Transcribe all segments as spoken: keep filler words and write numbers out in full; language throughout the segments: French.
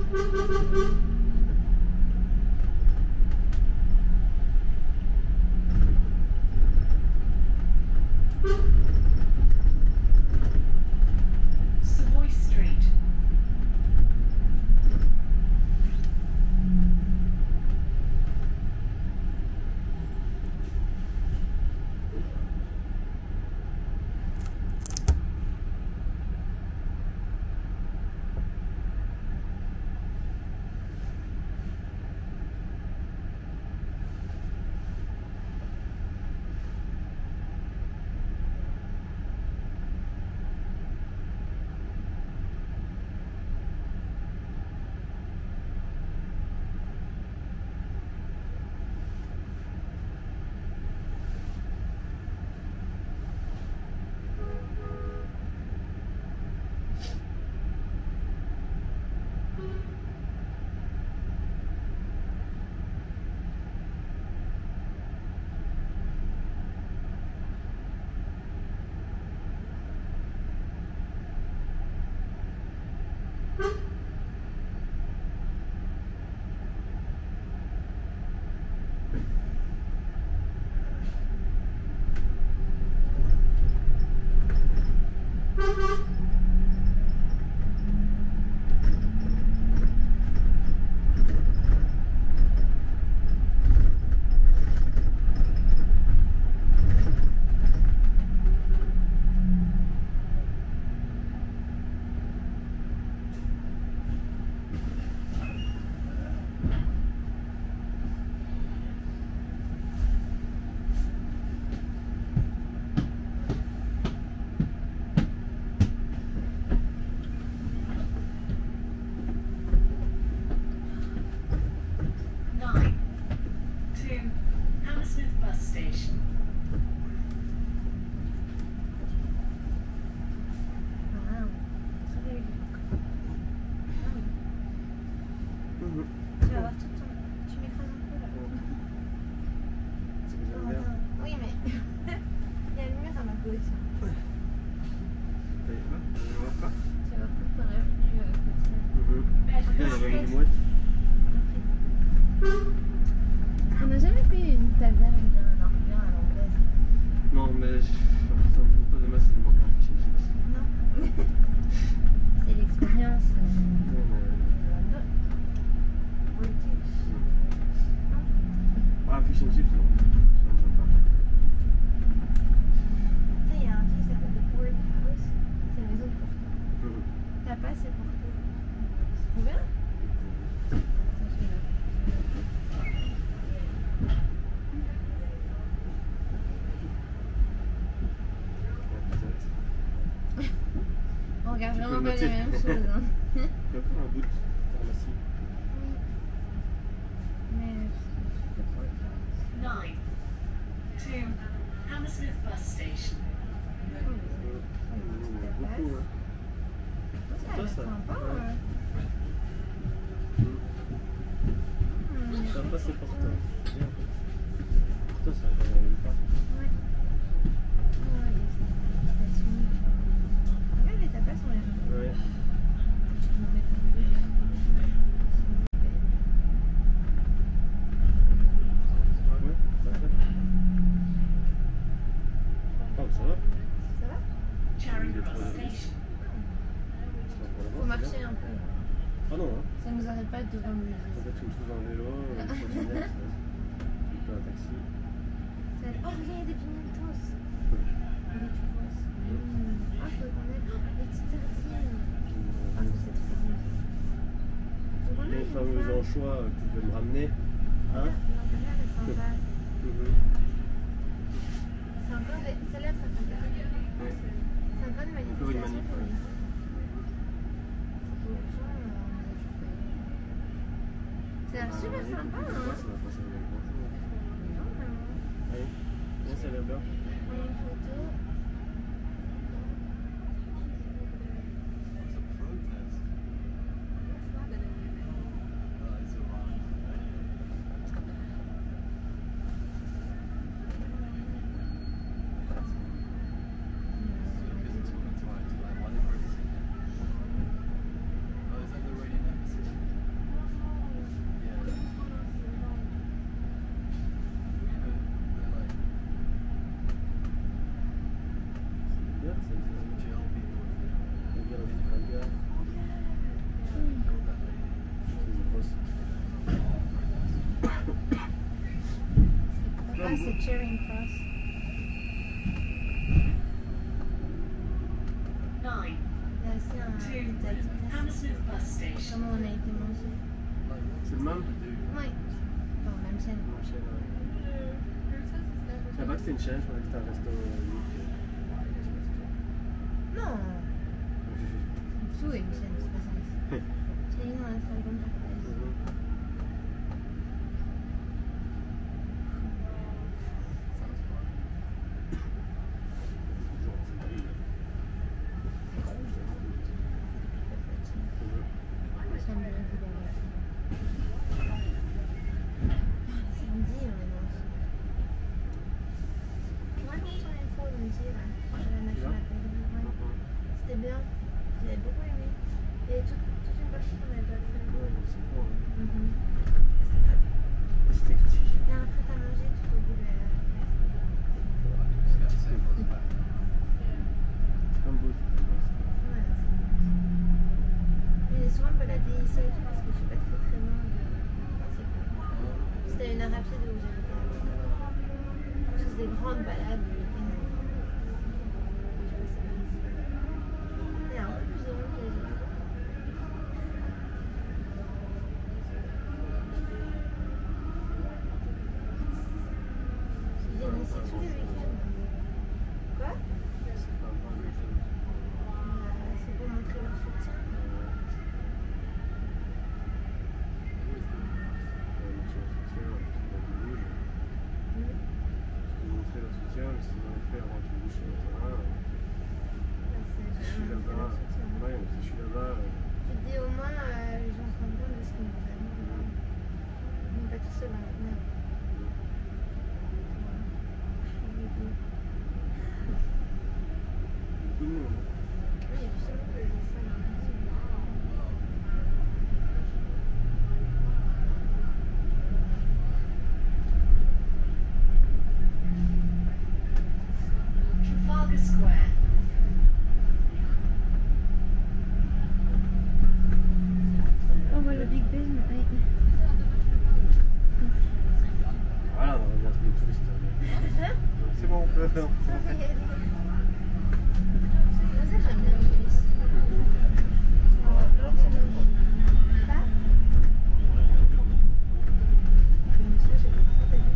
Savoy Street. Hammersmith bus station. Wow. Mhm. Tu vas avoir tout ton... Tu m'écrases un peu là. J'aime bien. Oui mais... Il y a le mur à ma gauche. T'as vu quoi? Tu vas voir quoi? Tu vas voir toute ton avenue euh, côtière. Mhm. Là, il y avait une mouette. On n'a jamais fait une taverne bien, non, bien à l'anglaise. Non, mais je... ça me fout pas de masse, il manque un fish and chips. Non. C'est l'expérience. Euh... Non, mais... London. British. Ah, fish and chips, non. Ça me pas. Tu sais, il y a un truc qui s'appelle The Board House. C'est la maison du porteur. Mhm. T'as pas, c'est porteur. C'est trop bien. On regarde Tu peux vraiment le pas noter. la même chose. Hein. Il y a encore un bout de pharmacie. Oui. Mais c'est trop bien. Nine. Two. Hammersmith bus station. Beaucoup, hein. Ça a l'air Ça, ça. sympa. Ouais. Ouais. Mhm. Hmm. Ça passe c'est porteur. Bien. Porteur, ça va aller pas. Ouais. Ouais, les stations. Regarde les tapas sont l'air. Ouais. Je vais m'en mettre un peu. Ouais, ça fait. Oh, ça va. Ça va? Charing Cross station. Faut marcher un peu. Ah non, hein. Ça nous arrête pas devant le musée. En fait, tu me trouves un vélo, une trottinette, tu peux un taxi. Ça- Oh, regarde, il y a des pimientos. Et des churros. Mmh. Ah, faut qu'on ait des petites sardines. Ah, ça, c'est trop bon. Faut qu'on Les aille une fameux fois. anchois que tu devais me ramener. Hein? L'intérieur est sympa. Mhm. C'est encore des... Celle-là, Trafalgar. Ouais. C'est encore des Encore une manifestations. manif, ouais. C'est pour ça, euh, on a toujours pas aimé. Ça a l'air Ah, super ouais, sympa, écoute, hein. moi, ça va pas servir à grand-chose. Non, vraiment. Allez, viens, ça a l'air bien. Il y a une photo. Charing Cross. Nine. Il y a aussi un Two. pizza express. Hammersmith bus station. Comment on a été mangé? C'est le même? Oui. Enfin, même chaîne. Même chaîne, ouais. Je savais pas que c'était une chaîne, je pensais que c'était un resto unique. Non. Tout est une chaîne, c'est pas ça. Je l'ai mis dans notre album japonais. C'était bien, j'avais beaucoup aimé. Il y avait toute, toute une partie qu'on n'avait pas fait. Ouais, donc c'est cool. Hein. Mm-hmm. C'était petit. Il y a un prêt à manger tout au bout de la place. C'est comme beau. Ouais, c'est bon. Mais j'ai souvent baladé ici à pied parce que je suis pas très très loin de. Enfin, c'est cool. C'était une heure rapide où j'habitais là. Je faisais des grandes balades le week-end. Il y a un peu plus de monde que les autres fois. Ils viennent ici tous les week-ends. Quoi? Euh, c'est pour montrer leur soutien. Montrer leur soutien, mais c'est dans les faire avant qu'ils bougent sur le terrain. Je suis là-bas. Ouais, mais si je suis là-bas. Tu te dis au moins, euh, les gens se rendent compte de ce qu'ils nous amènent. On n'est pas tout seul à maintenant. Beaucoup de monde. Oui, il y a plus seulement que les enfants. Trafalgar Square. On voit le Big Ben. Oui. Voilà, on va voir tous les touristes. C'est bon, on peut. Ça va y aller. Ça, j'aime bien le police. Pas? Monsieur, j'ai pas trop d'avis.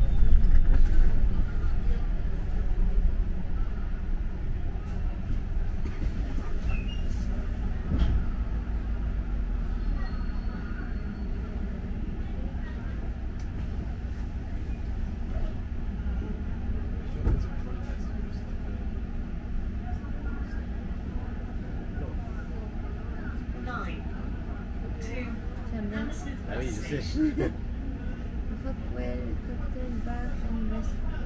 Nine. Two. J'aime bien. Hammersmith Ah oui, bus je sais. station. Rockwell, cocktail bar and restaurant.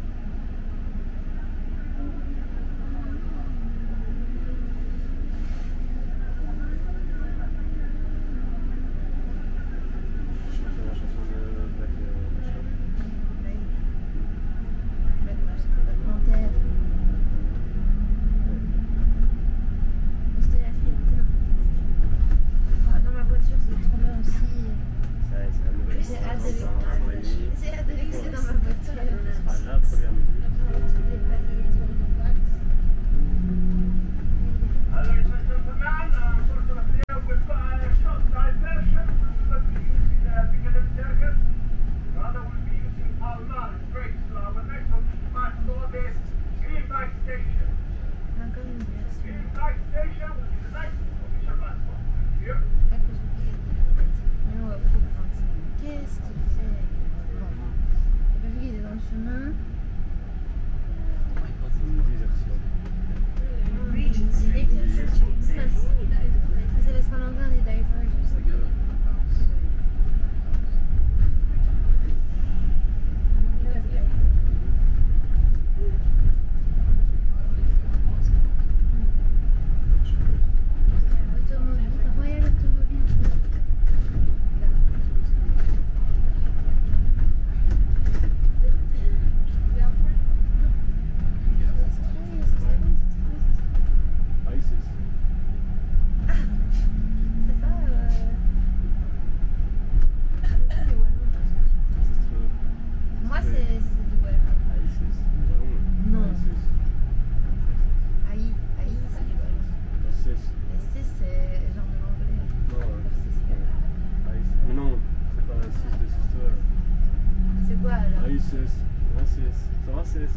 Je chante la chanson de Black machin. Oui. Black Marsh, complètement terre. C'était la fréquité, non. Ah, dans ma voiture, c'est trop bien aussi. Ça, c'est la nouvelle J'ai hâte de histoire. l'écouter. J'ai hâte de l'écouter dans ma voiture. six. Un six. Ça va, six?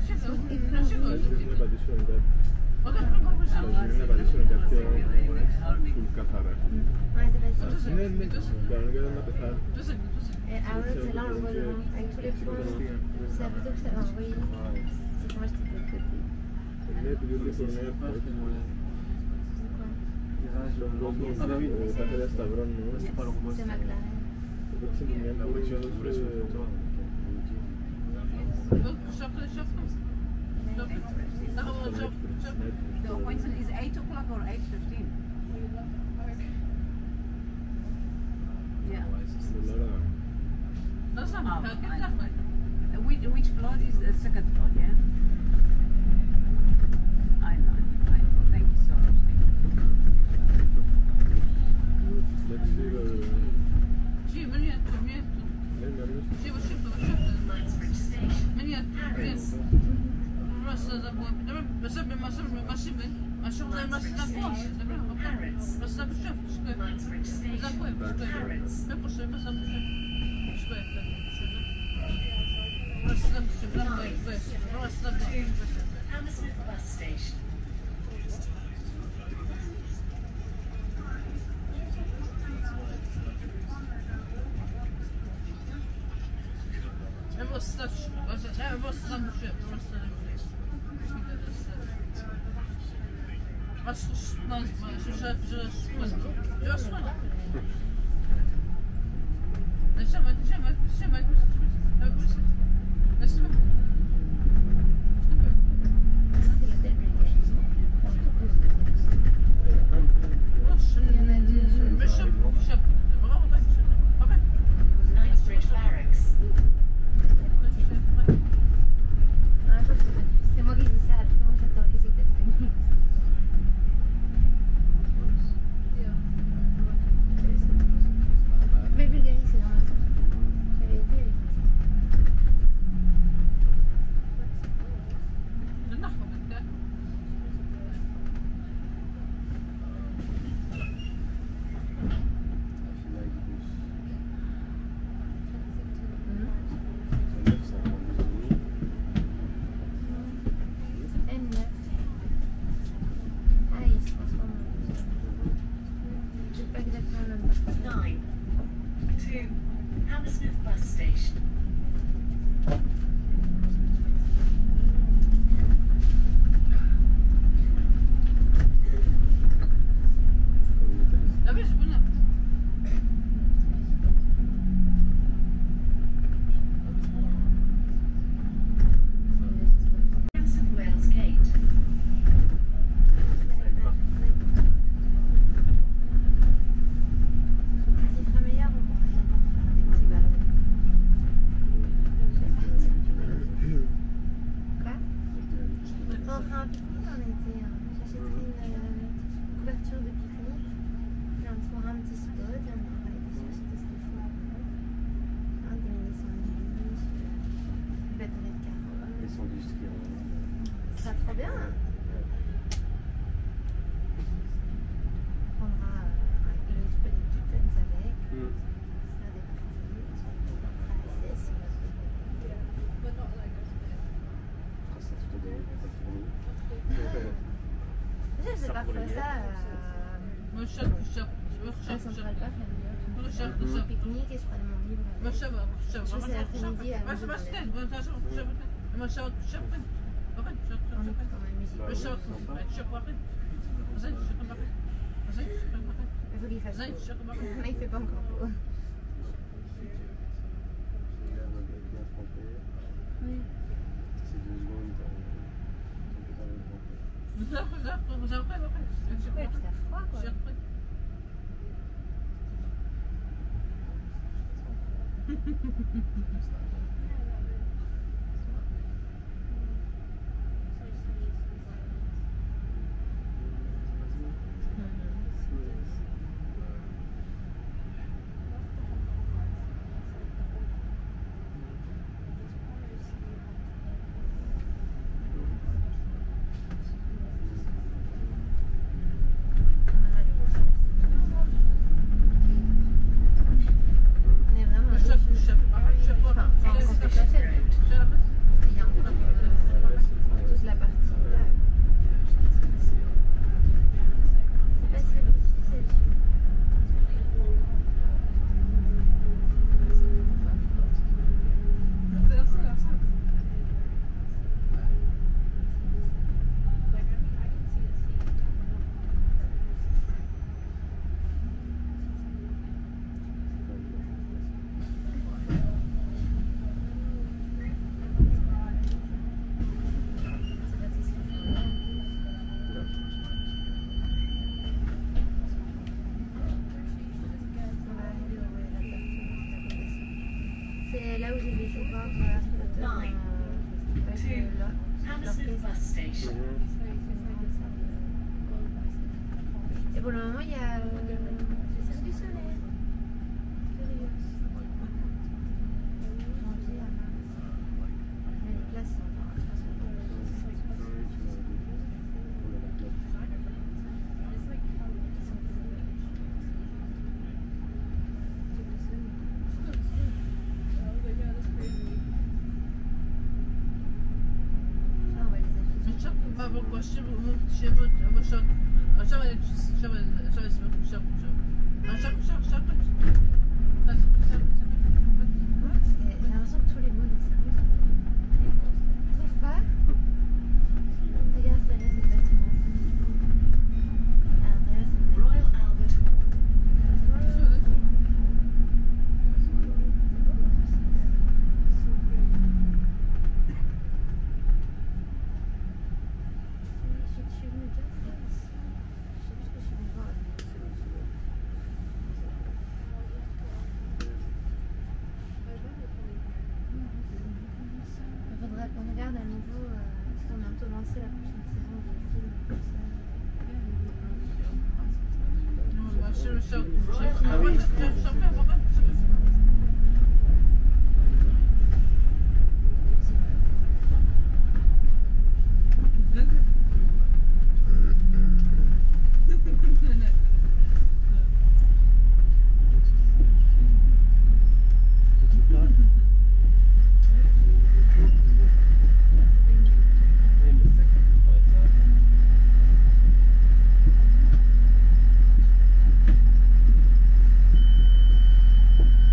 Giurina vado su un Giurina vado su un gatto sul Qatar. Ouais, c'est facile. Finalement, quand on regarde la pétale. Et ah ouais, c'est là on voit le nom avec tous les points. C'est la photo que je t'avais envoyée. C'est que moi j'étais de l'autre côté. Ne più di tornare poi. C'est McLaren. The appointment is eight o'clock or eight fifteen. Yeah. Dat is dan Oh, wel. I- which, which floor is the second floor, yeah? I know, I know. Thank you so much. Thank you. Zie, meneer, meneer. Zie, wat shiften, wat shiften. Knightsbridge Station. Meneer, meneer. Просто забыл. Мы собой, мы собой, мы собой. А что мы нас такое? Мы с тобой что? Knightsbridge Station. Закой, что? Мы пошли, мы с тобой что? Что это? Мы с тобой что? Закой, мы с тобой. Hammersmith bus station. Я просто так, я просто сам что? Просто. Acho que nós já já já já deixa mais deixa mais deixa mais é por isso deixa mais C'est l'hôtel Bulgarie. Il y en a deux sur le mais je je bravo ok Knightsbridge Barracks. Ah, je crois que c'est moi qui dis ça, alors que moi j'adore les hôtels de nuit. Mais Bulgarie, c'est dans la zone. J'avais été avec de nacht op het dak N neuf. Ah, il se transforme en... Je sais pas exactement le même. Nine. Two. Hammersmith bus station. ah oui je connais Prince of Wales Gate. Quand il fera meilleur, on pourra faire des petits ballons. Quoi? On fera un pique-nique en été. Hein. J'achèterai une euh, couverture de pique-nique. Et on trouvera un petit spot et on pourra aller chercher tout ce qu'il faut après. Hein, des mini sandwichs, des bâtonnets de carottes. Les sandwichs qui Ça sera trop bien. On prendra euh, le disponible Kittens avec. Mm. Ça des parties. On fera la sieste. Ça, tu te donnes pas de fourmi. Déjà, je sais parfois ça. moi je je je À Central Park, elle me dit, je ok, on fait un pique-nique et je ferai mon livre. moi je vais je Je sais l'après-midi à moi je vais Wolseley. moi je vais moi je vais je vais ok je En je écoutant ma musique. moi je vais je vais زين شكرا بقى زين شكرا بقى Il faut qu'il fasse زين beau. شكرا بقى Mais il fait pas encore beau. Bien trempé. Oui. C'est deux secondes. T'as totalement trempé. vous avez vous avez vous avez Ouais, et puis t'as froid quoi. On est vraiment. je je je Enfin, station. Mhm. Et pour le moment, il y a euh, le Cirque du Soleil. Curieux. Janvier à mars. Mais les places sont pas. Ah oui, tu m'as dit. On a la place. Ah, on va les afficher. Men kör, bara gå, kör mot, kör mot, jag kör, jag kör, jag kör, jag kör, kör, kör, kör, kör, kör, kör, Moi, c'est- j'ai l'impression que tous les mots dans le cerveau sont. Tu trouves pas? Regarde, ça là, c'est le bâtiment. À l'intérieur, c'est le Royal Albert Hall. Je suis venue deux fois ici. Je sais plus ce que je suis venue voir. Il faudra qu'on regarde à nouveau euh, si on a bientôt lancé la prochaine saison des films comme ça. kör, kör, kör, kör, kör, kör, Thank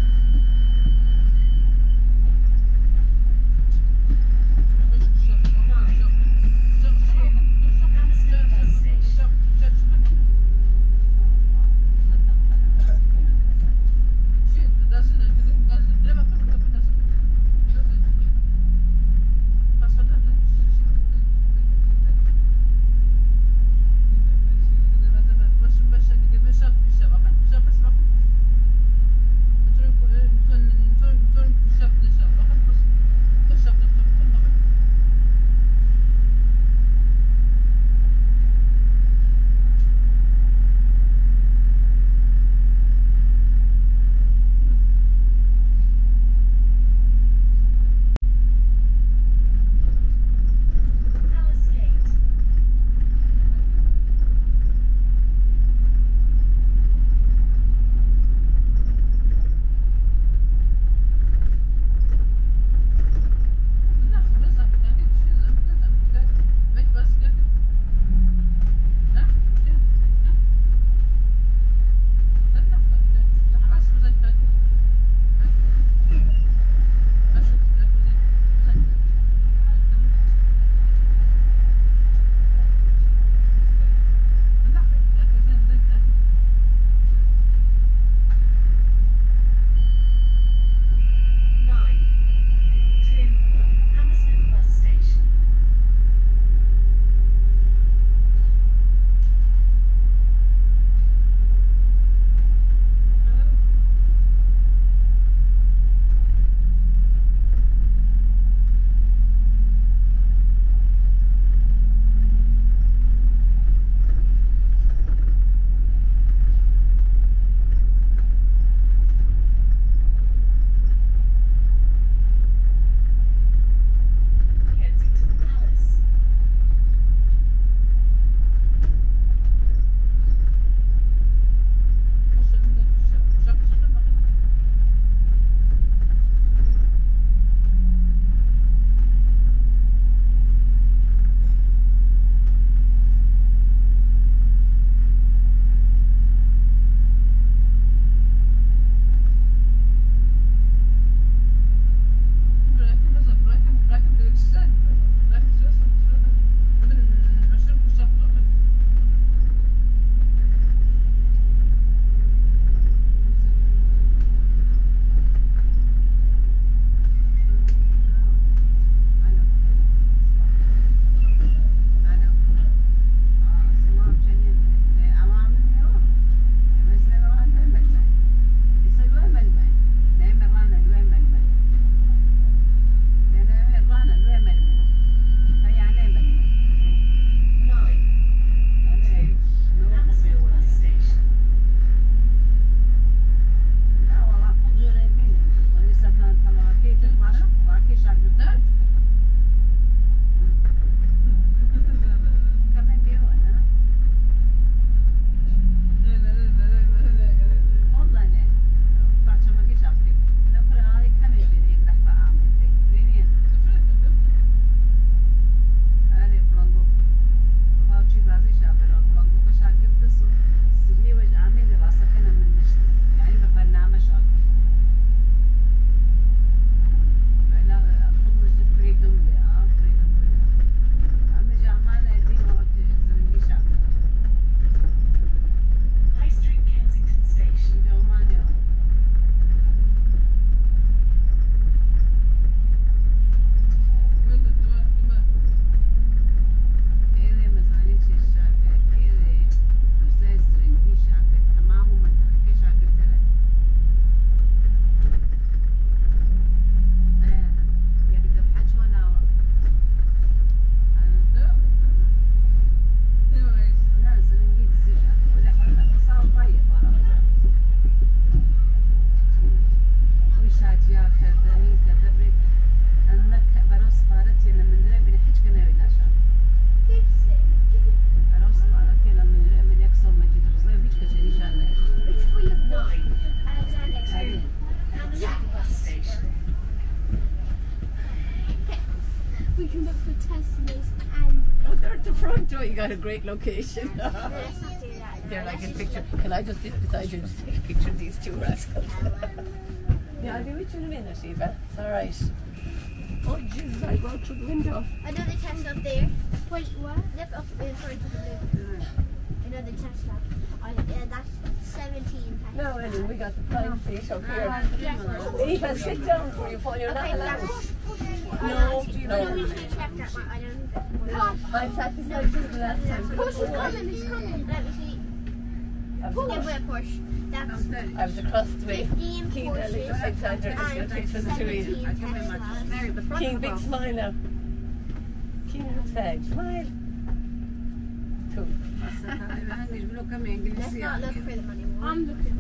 Joe, you got a great location. No, let's not do that. They're No, like let's a just picture. go- Can I just sit beside you and just take a picture of these two rascals? Yeah, I'll be with you in a minute, Eva. It's all right. Oh, Jesus, I go out through the window. Another Tesla up there. Wait, what? Look up in front of the blue. Another Tesla. Oh, yeah, that's seventeen Tesla. No, Ellen, we got the flying fish up here. Yeah. Eva, sit down before you fall. You're not Okay, allowed. that's- No, No, no. we should check that one. I don't think that's I sat beside you the last time. Push is coming, it's coming. Let me see. I was, Yeah, we're push. That's I was across the way. fifteen King Porsches Alexander is going to take us and to read. seventeen Teslas. Mary, the front King, of big the smile now. King looks sad. Smile. Cool. Let's not look for them anymore. I'm looking.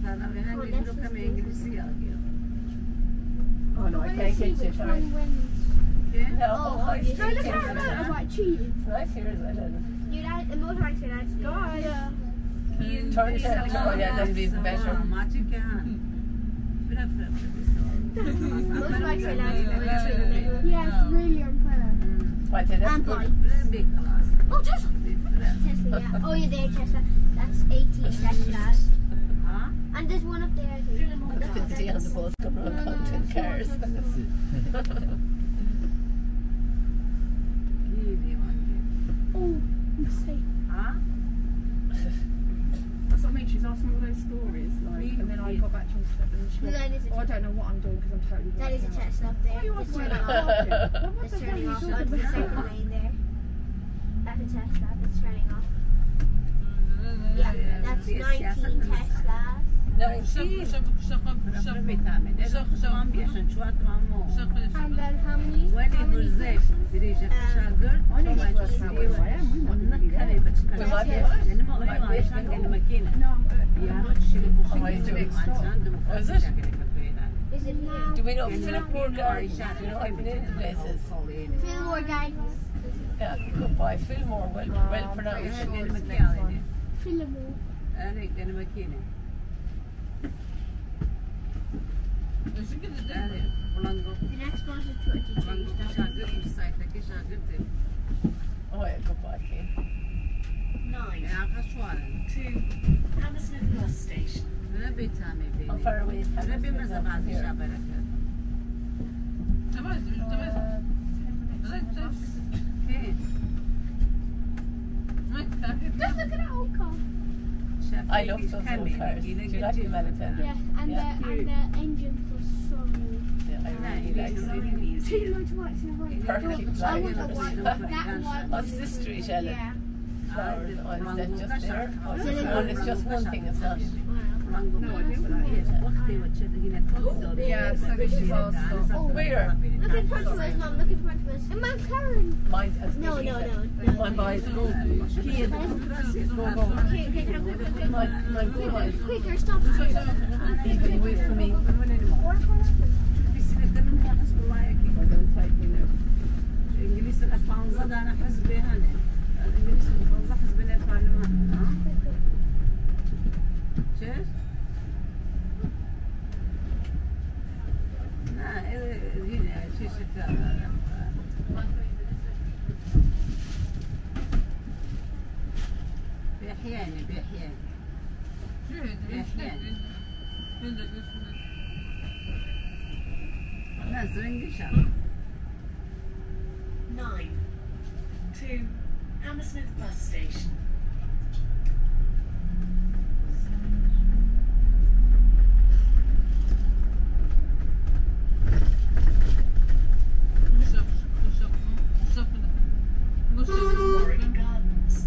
Oh no, I can't get you. Sorry. No, Oh, I obviously. can't Look get at you. that. I'm like cheating. It's nice here as well, Ellen. Your dad, the motorbikes are nice. Guys. Yeah. Turn it down. Oh yeah, that'll be even better. Motorbikes are nice. When you're through the middle. Yeah, it's really unfair. Right, then that's And good. bikes. Oh, Tesla. Tesla, yeah. Oh, yeah, there, Tesla. That's eighteen Teslas. And there's one up there, I think. Look at Fifty on the bus, come around counting cars. Oh, mistake. That's what I mean, she's asking all those stories, like, and then I got back to her and she No, went, that is a oh, I don't know what I'm doing because I'm totally That is a working out." Tesla up there. Why are you It's asking turning about off. that? What It's the hell are turning you off talking onto the second about? lane there. That's a Tesla. That's turning off. Yeah, that's nineteen Teslas. Nineteen. And then how many? Um, I need to work out where I am. We might be there. We might be able to. No, I'm, uh, Oh, he's doing Oh, is it? Is it here? Do we know Philipmore Gardens? Do we know what the name of the place is? Fillmore Gardens. Yeah, good boy. Fillmore, well, well pronounced. Fillmore. The next bus is twenty-two. Oh, yeah, good boy, King. Nine to Hammersmith bus station. How far away is Hammersmith from here? Just look at that old car. I love those old cars. Do you like them, Alexander? Yeah, and Yeah. the and the engines were so new. Yeah, I really like them. Two motorbikes in one. Perfect I want the driving. one. That one. What's this street, Ellen? Yeah. Flowers. Oh, is that just there? Oh, it's just one, it's just one thing, it's not. No idea what that is. Yeah, so this is our stop. Where? Look in front of us, Mom. Look in front of us. And Mount Karen. Mine has No, been no, either. no, no. My boys go. Key and go, go. Okay, okay, come quick, quick, quick. My, my good boys. Quicker, stop. Even wait for me. I'm going to type me now. الانجليز الافانزا ده انا حزب هنا الانجليز الافانزا حزب البرلمان ها شايف لا هنا شيء شكل بأحيان بأحيان بأحيان ناس انجليش Nine to Hammersmith bus station. Warwick Gardens.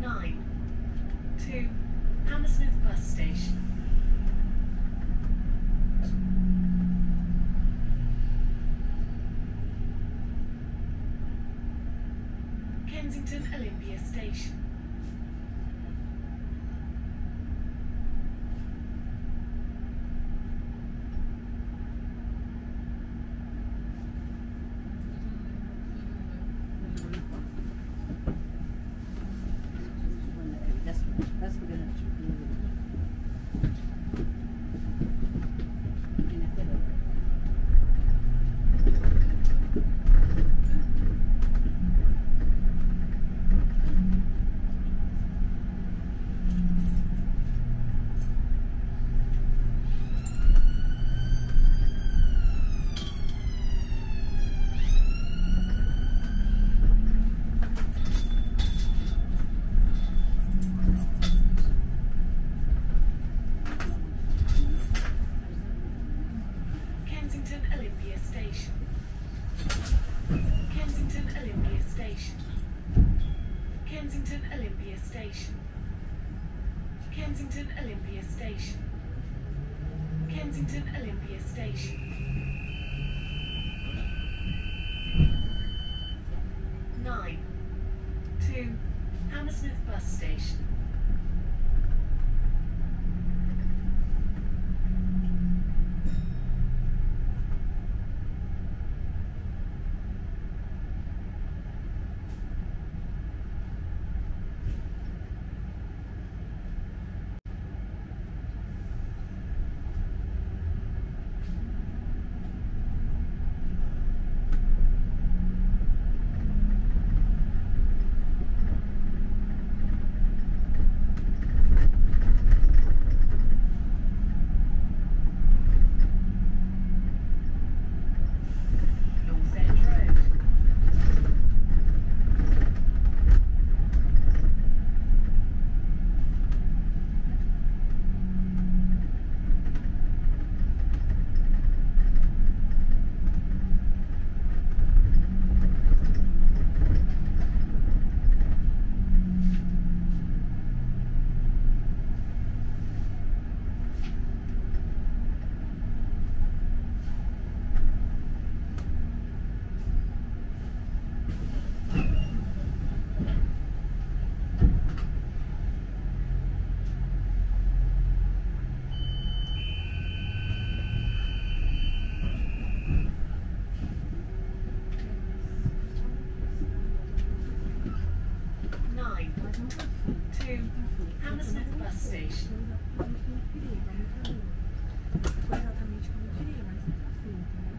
Nine to Hammersmith bus station. Kensington Olympia Station. That's that's we're gonna Kensington Olympia Station. Kensington Olympia Station. Kensington Olympia Station. Kensington Olympia Station. Kensington Olympia Station. Nine to Hammersmith bus station. To Hammersmith bus station.